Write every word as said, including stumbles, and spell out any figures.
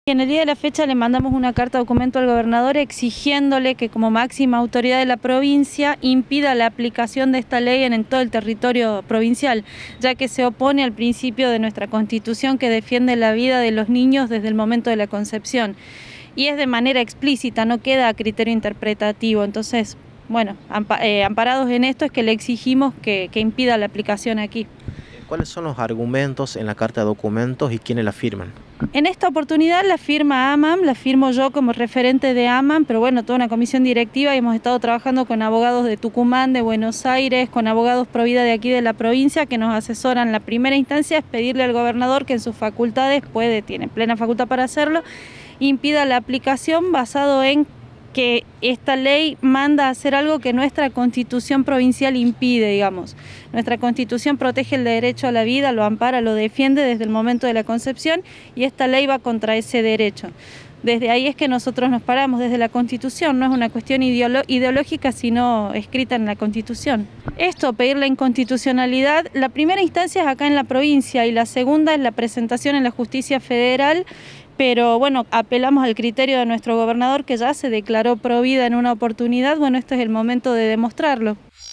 En el día de la fecha le mandamos una carta documento al gobernador exigiéndole que como máxima autoridad de la provincia impida la aplicación de esta ley en, en todo el territorio provincial, ya que se opone al principio de nuestra Constitución que defiende la vida de los niños desde el momento de la concepción. Y es de manera explícita, no queda a criterio interpretativo. Entonces, bueno, eh, amparados en esto es que le exigimos que, que impida la aplicación aquí. ¿Cuáles son los argumentos en la carta de documentos y quiénes la firman? En esta oportunidad la firma AMAM, la firmo yo como referente de AMAM, pero bueno, toda una comisión directiva y hemos estado trabajando con abogados de Tucumán, de Buenos Aires, con abogados pro vida de aquí de la provincia que nos asesoran. La primera instancia es pedirle al gobernador que en sus facultades puede, tiene plena facultad para hacerlo, impida la aplicación basado en que esta ley manda a hacer algo que nuestra Constitución provincial impide, digamos. Nuestra Constitución protege el derecho a la vida, lo ampara, lo defiende desde el momento de la concepción y esta ley va contra ese derecho. Desde ahí es que nosotros nos paramos, desde la Constitución, no es una cuestión ideolo- ideológica, sino escrita en la Constitución. Esto, pedir la inconstitucionalidad, la primera instancia es acá en la provincia y la segunda es la presentación en la justicia federal, pero bueno, apelamos al criterio de nuestro gobernador que ya se declaró pro vida en una oportunidad, bueno, este es el momento de demostrarlo.